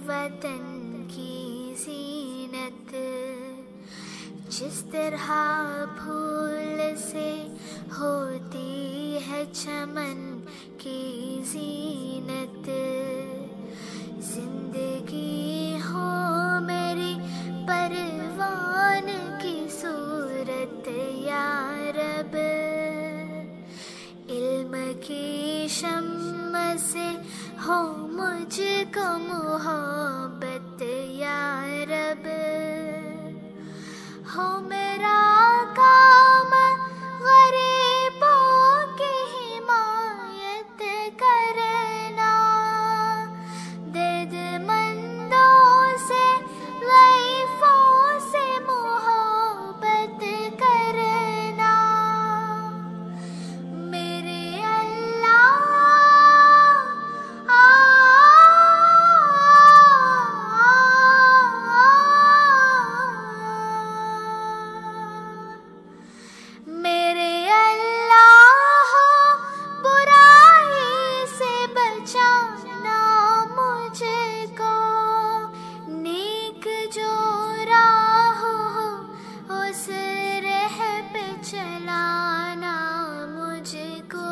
वतन की जीनत, जिस तरह फूल से होती है चमन की जीनत। जिंदगी हो मेरी परवान की सूरत या रब, इल्म की शम्म से हो मुझको मोहब्बत या रब। हो मेरा काम गरीबों की हिमायत करना, दर्दमंदों से ज़ईफ़ों से मोहब्बत करना। मेरे अल्लाह मेरे अल्लाह बुराई से बचाना मुझको, नेक जो राह हो उस राह पे चलाना मुझको।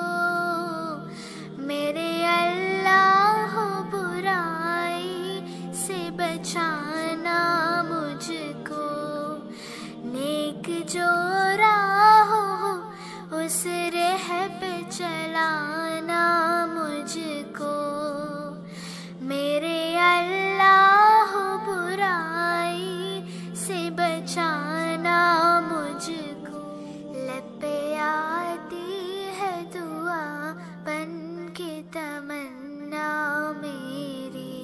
मेरे अल्लाह बुराई से बचाना मुझको, नेक जो राह हो उस राह पे चलाना मुझको। मेरे अल्लाह बुराई से बचाना मुझको। लब पे आती है दुआ बन के तमन्ना मेरी,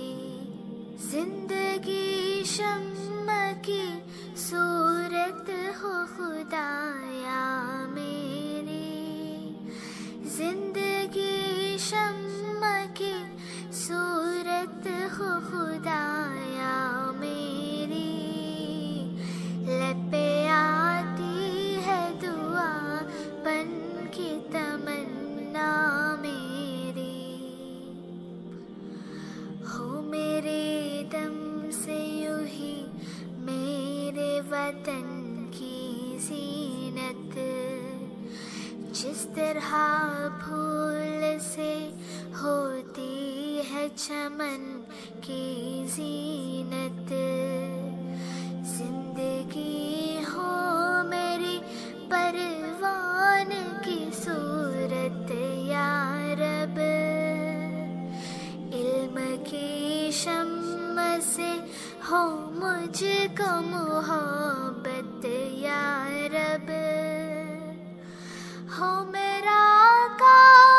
जिंदगी शम्म की सूरत हो खुदाया मेरी, जिंदगी शम्म की सूरत हो खुदाया मेरी। लब पे आती है दुआ बन की तमन्ना मेरी। हो मेरे दम से यूं ही मेरे वतन की जीनत, जिस तरह फूल से होती है चमन की जीनत। जिंदगी हो मेरी परवान की सूरत या रब, इल्म की शम्म से हो मुझको मोहब्बत या रब। हो मेरा काम